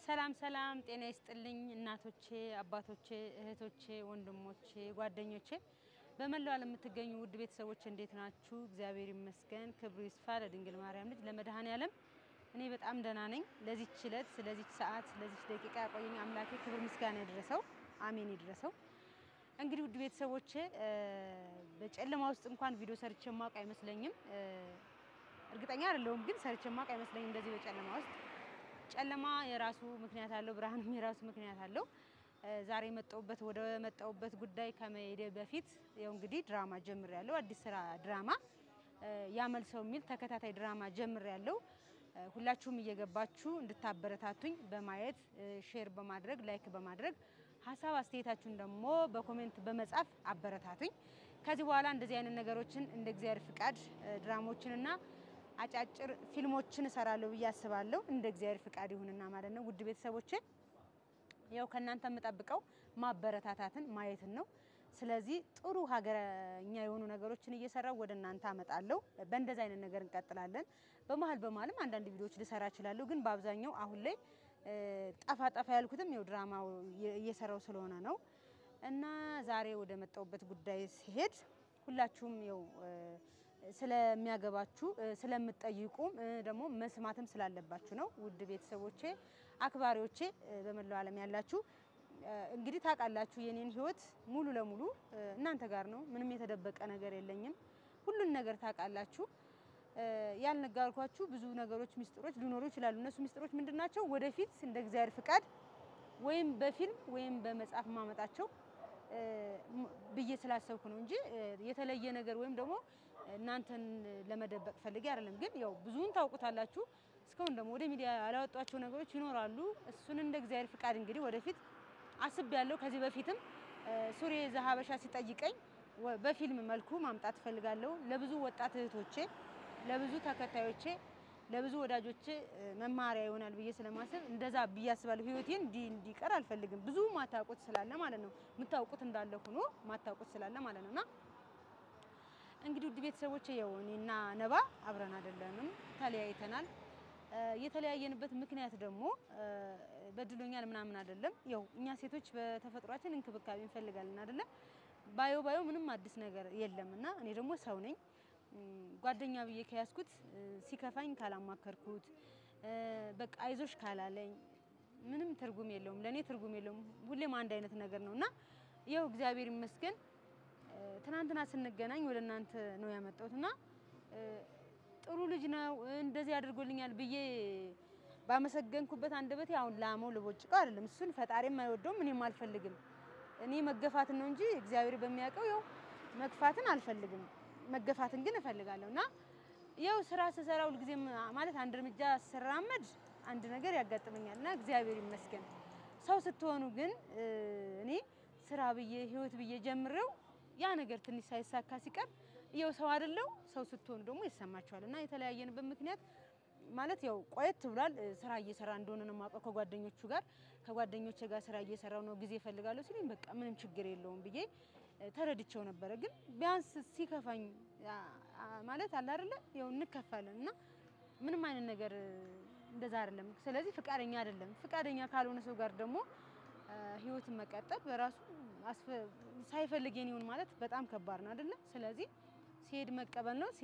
ሰላም ሰላም ጤና ይስጥልኝ እናቶቼ አባቶቼ እህቶቼ ወንድሞቼ ጓደኞቼ በመላው ዓለም የምትገኙ ውድ ቤተሰቦች እንዴት ናችሁ? እግዚአብሔር ይመስገን ክብሩ ይስፋ ለድንግል ማርያም ልጅ ለመድኃኔ ዓለም እኔ በጣም ደህና ነኝ። ለዚህች ዕለት ለዚህች ሰዓት ለዚህች ደቂቃ ያቆየኝ አምላኬ ክብር ምስጋና ይድረሰው። አሜን ይድረሰው። እንግዲህ ውድ ቤተሰቦቼ በጨለማ ውስጥ እንኳን ቪዲዮ ሰርቼ ማውቅ አይመስለኝም። እርግጠኛ አይደለሁም ግን ሰርቼ ማውቅ አይመስለኝም እንደዚህ በጨለማ ውስጥ ጨለማ የራሱ ምክንያት አለው ብርሃንም የራሱ ምክንያት አለው። ዛሬ መጣሁበት ጉዳይ ከመሄዴ በፊት ያው እንግዲህ ድራማ ጀምሬያለሁ። አዲስ ስራ ድራማ ያመልሰው የሚል ተከታታይ ድራማ ጀምሬያለሁ። ሁላችሁም እየገባችሁ እንድታበረታቱኝ በማየት ሼር በማድረግ ላይክ በማድረግ ሐሳብ አስተያየታችሁን ደግሞ በኮሜንት በመጻፍ አበረታቱኝ። ከዚህ በኋላ እንደዚህ አይነት ነገሮችን እንደ እግዚአብሔር ፍቃድ ድራማዎችንና አጫጭር ፊልሞችን እሰራለሁ ብዬ አስባለሁ። እንደ እግዚአብሔር ፍቃድ ይሁንና ማለት ነው። ውድ ቤተሰቦቼ ያው ከናንተ የምጠብቀው ማበረታታትን ማየትን ነው። ስለዚህ ጥሩ ሀገረኛ የሆኑ ነገሮችን እየሰራው ወደ እናንተ አመጣለሁ። በእንደዛ አይነት ነገር እንቀጥላለን። በመሃልም አንዳንድ ቪዲዮዎች ልሰራ እችላለሁ። ግን በአብዛኛው አሁን ላይ ጠፋ ያልኩትም ያው ድራማው እየሰራው ስለሆነ ነው። እና ዛሬ ወደ መጣሁበት ጉዳይ ሲሄድ ሁላችሁም ያው ስለሚያገባችሁ ስለምትጠይቁም ደግሞ መስማትም ስላለባችሁ ነው። ውድ ቤተሰቦቼ አክባሪዎቼ በመላው ዓለም ያላችሁ እንግዲህ ታውቃላችሁ የኔን ህይወት ሙሉ ለሙሉ እናንተ ጋር ነው። ምንም የተደበቀ ነገር የለኝም። ሁሉን ነገር ታውቃላችሁ። ያልነገርኳችሁ ብዙ ነገሮች ሚስጥሮች ሊኖሩ ይችላሉ። እነሱ ሚስጥሮች ምንድናቸው? ወደፊት እንደ እግዚአብሔር ፍቃድ ወይም በፊልም ወይም በመጽሐፍ ማመጣቸው ብዬ ስላሰብኩ ነው እንጂ የተለየ ነገር ወይም ደግሞ እናንተን ለመደበቅ ፈልጌ አይደለም። ግን ያው ብዙውን ታውቁታላችሁ። እስካሁን ደግሞ ወደ ሚዲያ ያላወጣቸው ነገሮች ይኖራሉ። እሱን እንደ እግዚአብሔር ፍቃድ እንግዲህ ወደፊት አስቤያለሁ። ከዚህ በፊትም ሱሪ ዘሀበሻ ሲጠይቀኝ በፊልም መልኩ ማምጣት ፈልጋለሁ። ለብዙ ወጣት እህቶቼ፣ ለብዙ ተከታዮቼ፣ ለብዙ ወዳጆቼ መማሪያ ይሆናል ብዬ ስለማስብ እንደዛ ብዬ አስባለሁ። ህይወቴን እንዲቀር አልፈልግም። ብዙ ማታውቁት ስላለ ማለት ነው። የምታውቁት እንዳለ ሆኖ ማታውቁት ስላለ ማለት ነውና እንግዲህ ውድ ቤተሰቦቼ ያው እኔና ነባ አብረን አይደለንም፣ ተለያይተናል። የተለያየንበት ምክንያት ደግሞ በድሎኛል ምናምን አይደለም። ያው እኛ ሴቶች በተፈጥሯችን እንክብካቤ እንፈልጋለን አይደለ? ባዮ ምንም አዲስ ነገር የለምና እኔ ደግሞ ሰው ነኝ። ጓደኛ ብዬ ከያዝኩት ሲከፋኝ ካላማከርኩት በቃ አይዞሽ ካላለኝ ምንም ትርጉም የለውም። ለኔ ትርጉም የለውም። ሁሌም አንድ አይነት ነገር ነውና ያው እግዚአብሔር ይመስገን ትናንትና ስንገናኝ ወደ እናንተ ነው ያመጣሁትና ጥሩ ልጅ ነው እንደዚህ አድርጎልኛል ብዬ ባመሰገንኩበት አንደበቴ አሁን ላመው ልቦጭቀው አይደለም። እሱን ፈጣሪም አይወደውም እኔም አልፈልግም። እኔ መገፋትን ነው እንጂ እግዚአብሔር በሚያውቀው ያው መግፋትን አልፈልግም። መገፋትን ግን እፈልጋለሁና ያው ስራ ስሰራ ሁሉ ጊዜ ማለት አንድ እርምጃ ስራመድ አንድ ነገር ያጋጥመኛልና እግዚአብሔር ይመስገን። ሰው ስትሆኑ ግን እኔ ስራ ብዬ ህይወት ብዬ ጀምሬው ያ ነገር ትንሽ ሳይሳካ ሲቀር ያው ሰው አይደለው ሰው ስትሆኑ ደግሞ ይሰማችኋልና የተለያየንበት ምክንያት ማለት ያው ቆየት ብሏል። ስራ እየሰራ እንደሆነ ነው የማውቀው ከጓደኞቼ ጋር ስራ እየሰራው ነው ጊዜ ፈልጋለሁ ሲልኝ በቃ ምንም ችግር የለውም ብዬ ተረድቼው ነበር። ግን ቢያንስ ሲከፋኝ ማለት አለ አይደለ ያው እንከፋለንና ምንም አይነት ነገር እንደዛ አይደለም። ስለዚህ ፍቃደኛ አይደለም። ፍቃደኛ ካልሆነ ሰው ጋር ደግሞ ህይወትን መቀጠል በራሱ ሳይፈልግ የኔውን ማለት በጣም ከባድ ነው አይደለ? ስለዚህ ሲሄድ መቀበል ነው፣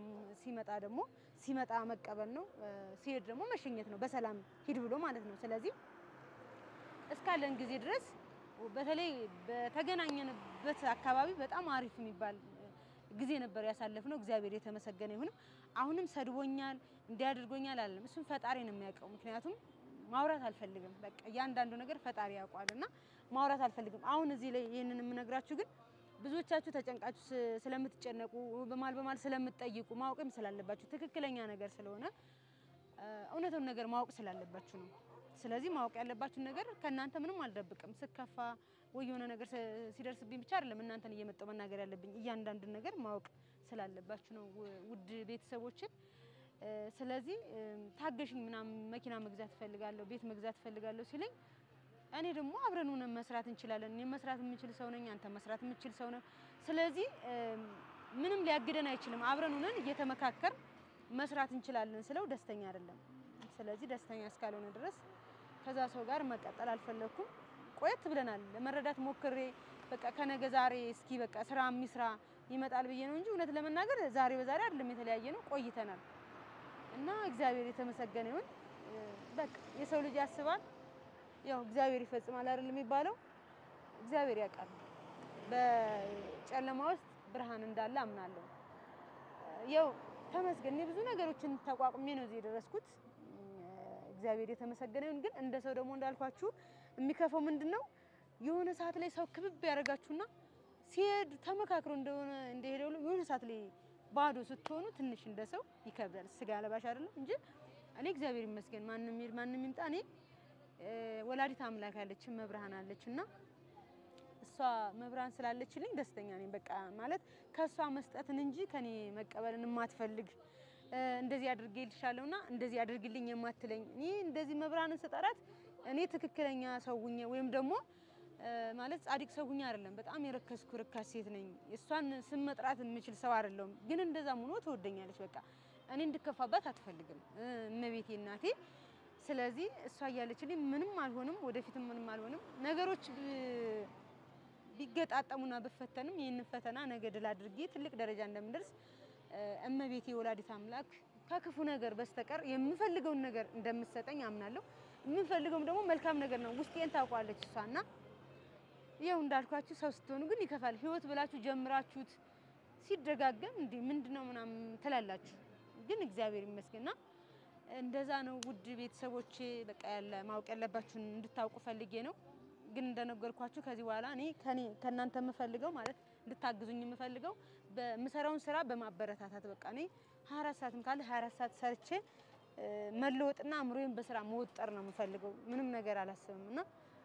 ሲመጣ መቀበል ነው፣ ሲሄድ ደግሞ መሸኘት ነው። በሰላም ሂድ ብሎ ማለት ነው። ስለዚህ እስካለን ጊዜ ድረስ በተለይ በተገናኘንበት አካባቢ በጣም አሪፍ የሚባል ጊዜ ነበር ያሳለፍነው። እግዚአብሔር የተመሰገነ ይሁን። አሁንም ሰድቦኛል እንዲያድርጎኛል አይደለም። እሱን ፈጣሪ ነው የሚያውቀው። ምክንያቱም ማውራት አልፈልግም። በቃ ያንዳንዱ ነገር ፈጣሪ ያውቃልና ማውራት አልፈልግም። አሁን እዚህ ላይ ይሄንን የምነግራችሁ ግን ብዙዎቻችሁ ተጨንቃችሁ ስለምትጨነቁ በማል ስለምትጠይቁ ማወቅም ስላለባችሁ ትክክለኛ ነገር ስለሆነ እውነቱን ነገር ማወቅ ስላለባችሁ ነው። ስለዚህ ማወቅ ያለባችሁ ነገር ከናንተ ምንም አልደብቅም። ስከፋ ወይ የሆነ ነገር ሲደርስብኝ ብቻ አይደለም እናንተን እየመጣው መናገር ያለብኝ እያንዳንዱ ነገር ማወቅ ስላለባችሁ ነው ውድ ቤተሰቦቼ። ስለዚህ ታገሽኝ ምናምን መኪና መግዛት ፈልጋለሁ ቤት መግዛት ፈልጋለሁ ሲለኝ እኔ ደግሞ አብረን ሆነን መስራት እንችላለን። እኔ መስራት የምችል ሰው ነኝ፣ አንተ መስራት የምችል ሰው ነህ። ስለዚህ ምንም ሊያግደን አይችልም። አብረን ሆነን እየተመካከር መስራት እንችላለን ስለው ደስተኛ አይደለም። ስለዚህ ደስተኛ እስካልሆነ ድረስ ከዛ ሰው ጋር መቀጠል አልፈለኩም ቆየት ብለናል ለመረዳት ሞክሬ በቃ ከነገ ዛሬ እስኪ በቃ ስራ የሚስራ ይመጣል ብዬ ነው እንጂ እውነት ለመናገር ዛሬ በዛሬ አይደለም የተለያየ ነው ቆይተናል እና እግዚአብሔር የተመሰገነ ይሁን በቃ የሰው ልጅ ያስባል ያው እግዚአብሔር ይፈጽማል አይደል የሚባለው እግዚአብሔር ያውቃል በጨለማ ውስጥ ብርሃን እንዳለ አምናለሁ ያው ተመስገን ብዙ ነገሮችን ተቋቁሜ ነው እዚህ የደረስኩት እግዚአብሔር የተመሰገነ ይሁን ግን እንደ ሰው ደግሞ እንዳልኳችሁ የሚከፈው ምንድነው የሆነ ሰዓት ላይ ሰው ክብብ ያረጋችሁና ሲሄድ ተመካክሮ እንደሄደው የሆነ ሰዓት ላይ ባዶ ስትሆኑ ትንሽ እንደሰው ይከብዳል ስጋ ለባሽ አይደለም እንጂ እኔ እግዚአብሔር ይመስገን ማንንም ይምጣ እኔ ወላዲት አምላክ ያለች መብርሃን አለችና እሷ መብርሃን ስላለችልኝ ደስተኛ ነኝ በቃ ማለት ከሷ መስጠትን እንጂ ከኔ መቀበልን ማትፈልግ እንደዚህ አድርጌልሻለውና እንደዚህ አድርግልኝ የማትለኝ እኔ እንደዚህ መብርሃንን ስጠራት እኔ ትክክለኛ ሰው ሁኜ ወይም ደግሞ ማለት ጻድቅ ሰው ሁኜ አይደለም በጣም የረከስኩ ርካስ ሴት ነኝ እሷን ስም መጥራት የምችል ሰው አይደለም ግን እንደዛም ሆኖ ትወደኛለች በቃ እኔ እንድከፋባት አትፈልግም እመቤቴ እናቴ ስለዚህ እሷ ያለችልኝ ምንም አልሆንም ወደፊትም ምንም አልሆንም ነገሮች ቢገጣጣሙና በፈተንም ይሄን ፈተና ነገ ድል አድርጌ ትልቅ ደረጃ እንደምደርስ እመቤቴ ወላዲት አምላክ ከክፉ ነገር በስተቀር የምፈልገውን ነገር እንደምትሰጠኝ አምናለሁ የምፈልገውም ደግሞ መልካም ነገር ነው ውስጤን ታውቃለች እሷና ይሄው እንዳልኳችሁ ሰው ስትሆኑ ግን ይከፋል ህይወት ብላችሁ ጀምራችሁት ሲደጋገም እንዴ ምንድነው ምናምን ተላላችሁ ግን እግዚአብሔር ይመስገንና እንደዛ ነው ውድ ቤተሰቦቼ በቃ ያለ ማውቅ ያለባችሁን እንድታውቁ ፈልጌ ነው ግን እንደነገርኳችሁ ከዚህ በኋላ እኔ ከናንተ የምፈልገው ማለት እንድታግዙኝ የምፈልገው በመሰራውን ስራ በማበረታታት በቃ እኔ 24 ሰዓትም ካለ 24 ሰዓት ሰርቼ መለወጥና አምሮዬን በስራ መወጠር ነው የምፈልገው ምንም ነገር አላስብምና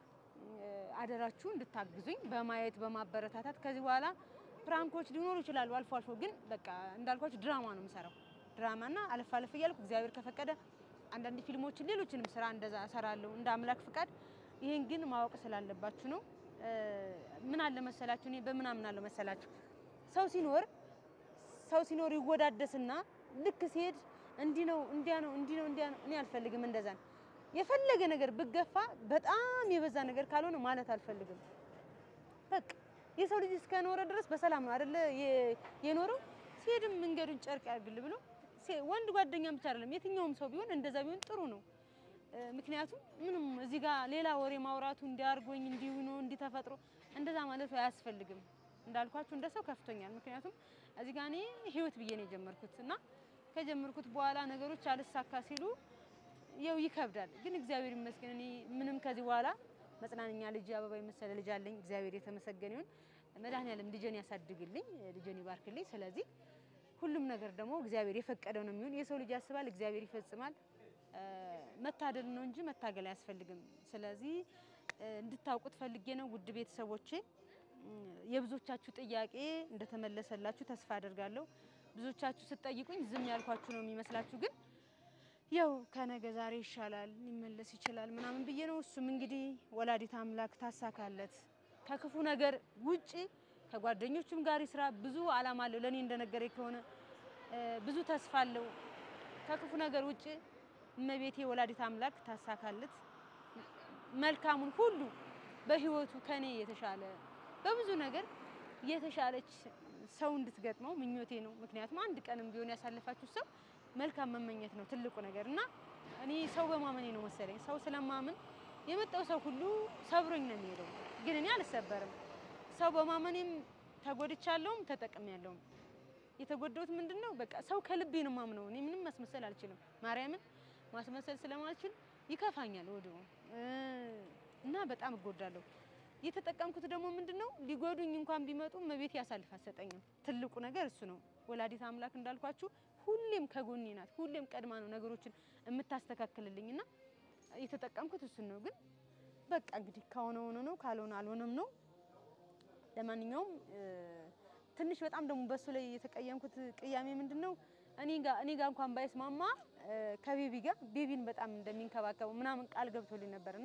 አደራችሁ እንድታግዙኝ በማየት በማበረታታት ከዚህ በኋላ ፕራንኮች ሊኖሩ ይችላሉ አልፎ አልፎ ግን በቃ እንዳልኳችሁ ድራማ ነው የምሰራው ድራማና አለፍ አለፍ እያልኩ እግዚአብሔር ከፈቀደ አንዳንድ ፊልሞችን ሌሎችንም ስራ እንደዛ እሰራለሁ እንደ አምላክ ፍቃድ ይሄን ግን ማወቅ ስላለባችሁ ነው ምን አለ መሰላችሁ እኔ በምን አምናለሁ መሰላችሁ ሰው ሲኖር ይወዳደስና ልክ ሲሄድ እንዲ ነው እንዲያ ነው እኔ አልፈልግም እንደዛ የፈለገ ነገር ብገፋ በጣም የበዛ ነገር ካልሆነ ማለት አልፈልግም በቃ የሰው ልጅ እስከኖረ ድረስ በሰላም ነው አይደለ የኖረው ሲሄድም መንገዱን ጨርቅ ያርግል ብሎ ወንድ ጓደኛም ብቻ አይደለም የትኛውም ሰው ቢሆን እንደዛ ቢሆን ጥሩ ነው ምክንያቱም ምንም እዚህ ጋር ሌላ ወሬ ማውራቱ እንዲያርጎኝ እንዲውኖ እንዲተፈጥሮ እንደዛ ማለት አያስፈልግም እንዳልኳችሁ እንደሰው ከፍቶኛል ምክንያቱም እዚህ ጋር እኔ ህይወት ብዬ ነው የጀመርኩትና ከጀመርኩት በኋላ ነገሮች አልሳካ ሲሉ ያው ይከብዳል ግን እግዚአብሔር ይመስገን እኔ ምንም ከዚህ በኋላ መጽናኛ ልጅ አበባ የመሰለ ልጅ አለኝ እግዚአብሔር የተመሰገነ ይሁን መድኃኒዓለም ልጄን ያሳድግልኝ ልጄን ይባርክልኝ ስለዚህ ሁሉም ነገር ደግሞ እግዚአብሔር የፈቀደው ነው የሚሆን የሰው ልጅ ያስባል እግዚአብሔር ይፈጽማል መታደል ነው እንጂ መታገል አያስፈልግም ስለዚህ እንድታውቁት ፈልጌ ነው ውድ ቤተሰቦቼ የብዙዎቻችሁ ጥያቄ እንደተመለሰላችሁ ተስፋ አደርጋለሁ ብዙዎቻችሁ ስትጠይቁኝ ዝም ያልኳችሁ ነው የሚመስላችሁ ግን ያው ከነገ ዛሬ ይሻላል ሊመለስ ይችላል ምናምን ብዬ ነው እሱም እንግዲህ ወላዲት አምላክ ታሳካለት ከክፉ ነገር ውጪ ከጓደኞቹም ጋር ይስራ ብዙ አላማ አለው ለኔ እንደነገረኝ ከሆነ ብዙ ተስፋ አለው ከክፉ ነገር ውጪ እመቤቴ ወላዲት አምላክ ታሳካለት መልካሙን ሁሉ በህይወቱ ከኔ የተሻለ በብዙ ነገር የተሻለች ሰው እንድትገጥመው ምኞቴ ነው ምክንያቱም አንድ ቀንም ቢሆን ያሳልፋችሁ ሰው መልካም መመኘት ነው ትልቁ ነገርና እኔ ሰው በማመኔ ነው መሰለኝ ሰው ስለማመን የመጣው ሰው ሁሉ ሰብሮኝ ነው የሚሄደው ግን እኔ አልሰበርም ሰው በማመኔም ተጎድቻለሁም ተጠቅሜያለሁም የተጎደውት ምንድነው በቃ ሰው ከልቤ ነው ማምነው እኔ ምንም ማስመሰል አልችልም ማርያምን ማስመሰል ስለማልችል ይከፋኛል ወዲሁ እና በጣም እጎዳለሁ የተጠቀምኩት ደግሞ ምንድነው ሊጎዱኝ እንኳን ቢመጡ መቤት ያሳልፍ አሰጠኝም ትልቁ ነገር እሱ ነው ወላዲት አምላክ እንዳልኳችሁ ሁሌም ከጎኔ ናት ሁሌም ቀድማ ነው ነገሮችን የምታስተካክልልኝና የተጠቀምኩት እሱ ነው ግን በቃ እንግዲህ ካሆነ ሆኖ ነው ካልሆነ አልሆነም ነው ለማንኛውም ትንሽ በጣም ደግሞ በሱ ላይ የተቀየምኩት ቅያሜ ምንድነው እኔ ጋር እንኳን ባይስማማ ከቤቢ ጋር ቤቢን በጣም እንደሚንከባከበው ምናምን ቃል ገብቶልኝ ነበርና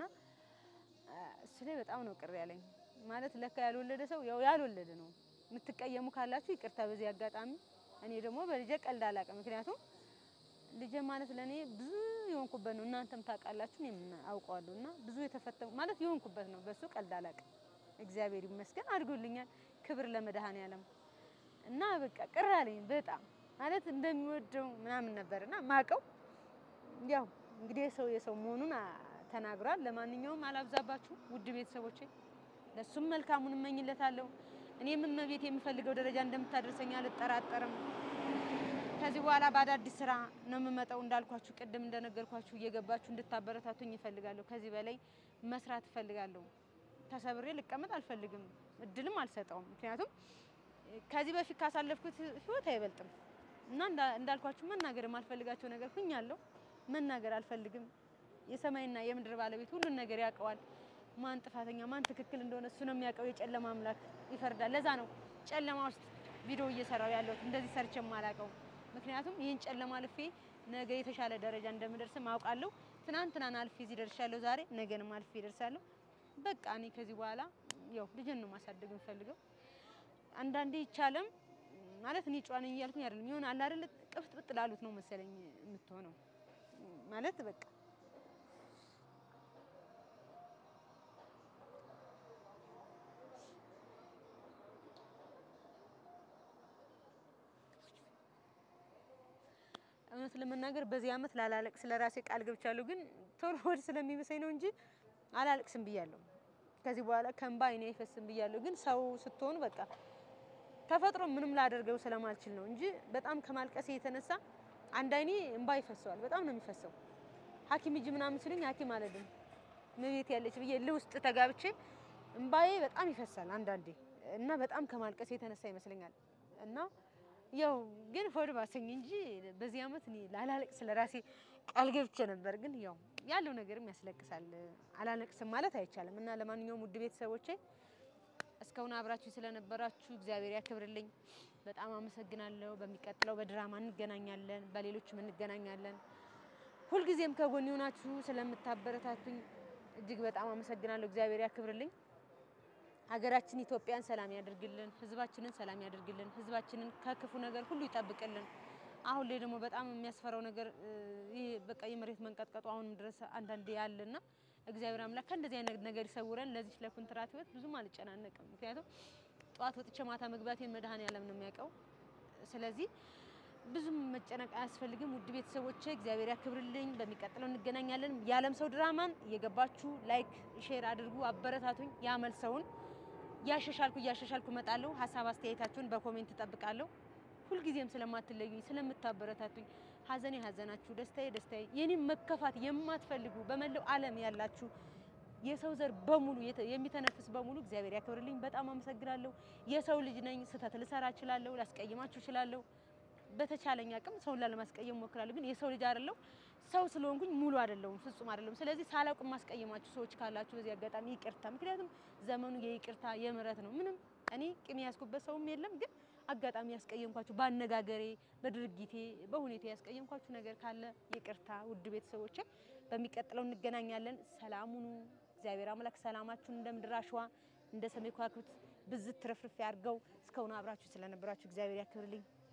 እሱ ላይ በጣም ነው ቅር ያለኝ ማለት ለካ ያልወለደ ሰው ያው ያልወለደ ነው የምትቀየሙ ካላችሁ ይቅርታ በዚህ አጋጣሚ እኔ ደግሞ በልጄ ቀልድ አላቀም ምክንያቱም ልጄ ማለት ለኔ ብዙ ስለሆንኩበት ነው እናንተም ታውቃላችሁ እኔም አውቀዋለሁና ብዙ የተፈተንኩ ማለት የሆንኩበት ነው በሱ ቀልድ አላውቅም እግዚአብሔር ይመስገን አድርጎልኛል ክብር ለመድኃኔዓለም እና በቃ ቅር አለኝ በጣም ማለት እንደሚወደው ምናምን ነበርና ማቀው ያው እንግዲህ የሰው መሆኑን ተናግሯል ለማንኛውም አላብዛባችሁ ውድ ቤተሰቦቼ ለሱም መልካሙን እመኝለታለሁ እኔም እመቤት የምፈልገው ደረጃ እንደምታደርሰኝ አልጠራጠርም ከዚህ በኋላ ባዳዲስ ስራ ነው የምመጣው እንዳልኳችሁ ቅድም እንደነገርኳችሁ እየገባችሁ እንድታበረታቱኝ ይፈልጋለሁ ከዚህ በላይ መስራት ይፈልጋለሁ ተሰብሬ ልቀመጥ አልፈልግም እድልም አልሰጠውም ምክንያቱም ከዚህ በፊት ካሳለፍኩት ህይወት አይበልጥም እና እንዳልኳችሁ መናገር ማልፈልጋቸው ነገር ሁኛለሁ መናገር አልፈልግም የሰማይና የምድር ባለቤት ሁሉን ነገር ያውቀዋል ማን ጥፋተኛ ማን ትክክል እንደሆነ እሱ ነው የሚያውቀው የጨለማ አምላክ ይፈርዳል ለዛ ነው ጨለማ ውስጥ ቪዲዮ እየሰራው ያለው እንደዚህ ሰርቼ ማላቀው ምክንያቱም ይሄን ጨለማ አልፌ ነገ የተሻለ ደረጃ እንደምደርስ ማውቃለሁ ትናንትናን አልፌ እዚህ ደርሻለሁ ዛሬ ነገንም አልፌ ደርሳለሁ በቃ እኔ ከዚህ በኋላ ያው ልጅን ነው ማሳደግ እንፈልገው አንዳንዴ ይቻለም ማለት እኔ ጫዋን እያልኩኝ አይደለም ይሆን አለ አይደል ቅፍጥብጥ ላሉት ነው መሰለኝ የምትሆነው ማለት በቃ እውነት ለመናገር በዚህ አመት ላላለቅስ ለራሴ ቃል ገብቻለሁ ግን ቶሎ ወድ ስለሚበሰኝ ነው እንጂ አላለቅስም ብያለሁ ከዚህ በኋላ ከንባ አይኔ አይፈስም ብያለሁ ግን ሰው ስትሆኑ በቃ ተፈጥሮ ምንም ላደርገው ስለማልችል ነው እንጂ በጣም ከማልቀስ የተነሳ አንድ አይኔ እንባ ይፈሰዋል በጣም ነው የሚፈሰው ሐኪም እጅ ምናምን ሲሉኝ ሐኪም አለልኝ መቤት ያለች ብዬ ለውስጥ ተጋብቼ እንባዬ በጣም ይፈሳል አንዳንዴ እና በጣም ከማልቀስ የተነሳ ይመስለኛል እና ያው ግን ሆድ ባሰኝ እንጂ በዚህ አመት እኔ ላላለቅስ ለራሴ ቃል ገብቼ ነበር ግን ያው ያለው ነገርም ያስለቅሳል አላለቅስም ማለት አይቻልም እና ለማንኛውም ውድ ቤተሰቦቼ እስካሁን አብራችሁ ስለነበራችሁ እግዚአብሔር ያክብርልኝ በጣም አመሰግናለሁ በሚቀጥለው በድራማ እንገናኛለን በሌሎችም እንገናኛለን ሁሉ ጊዜም ከጎን ሆናችሁ ስለምታበረታቱኝ እጅግ በጣም አመሰግናለሁ እግዚአብሔር ያክብርልኝ ሀገራችን ኢትዮጵያን ሰላም ያድርግልን ህዝባችንን ሰላም ያድርግልን ህዝባችንን ከክፉ ነገር ሁሉ ይጠብቅልን አሁን ላይ ደግሞ በጣም የሚያስፈራው ነገር ይሄ በቃ የመሬት መንቀጥቀጡ አሁንም ድረስ አንዳንዴ ያለና እግዚአብሔር አምላክ እንደዚህ አይነት ነገር ይሰውረን ለዚህ ለኮንትራት ህይወት ብዙም አልጨናነቅም ምክንያቱም ጧት ወጥቼ ማታ መግባቴን መድኃኔዓለም ነው የሚያውቀው ስለዚህ ብዙም መጨነቅ አያስፈልግም ውድ ቤተሰቦቼ እግዚአብሔር ያክብርልኝ በሚቀጥለው እንገናኛለን ያለም ሰው ድራማን እየገባችሁ ላይክ ሼር አድርጉ አበረታቱኝ ያመልሰውን ያሻሻልኩ መጣለው ሐሳብ አስተያየታችሁን በኮሜንት ተጠብቃለሁ ሁሉ ጊዜም ስለማትለዩኝ ስለምታበረታቱኝ ሐዘኔ ሐዘናችሁ ደስታዬ የኔ መከፋት የማትፈልጉ በመለው ዓለም ያላችሁ የሰው ዘር በሙሉ የሚተነፍስ በሙሉ እግዚአብሔር ያክብርልኝ በጣም አመሰግናለሁ የሰው ልጅ ነኝ ስህተት ልሰራ እችላለሁ ላስቀይማችሁ እችላለሁ በተቻለኝ አቅም ሰው ላለማስቀየም ሞክራለሁ ግን የሰው ልጅ አይደለም ሰው ስለሆንኩኝ ሙሉ አይደለም ፍጹም አይደለም ስለዚህ ሳላውቅ ማስቀየማችሁ ሰዎች ካላችሁ በዚህ አጋጣሚ ይቅርታ ምክንያቱም ዘመኑ የይቅርታ የምሕረት ነው ምንም እኔ ቂም ያስኩበት ሰውም የለም ግን አጋጣሚ ያስቀየምኳችሁ ባነጋገሬ በድርጊቴ በሁኔታ ያስቀየምኳችሁ ነገር ካለ ይቅርታ ውድ ቤተሰቦቼ በሚቀጥለው እንገናኛለን ሰላሙኑ እግዚአብሔር አምላክ ሰላማችሁን እንደምድራሽዋ እንደ ሰማይ ከዋክብት ብዝት ትረፍርፍ ያርገው እስካሁን አብራችሁ ስለነበራችሁ እግዚአብሔር ያክብርልኝ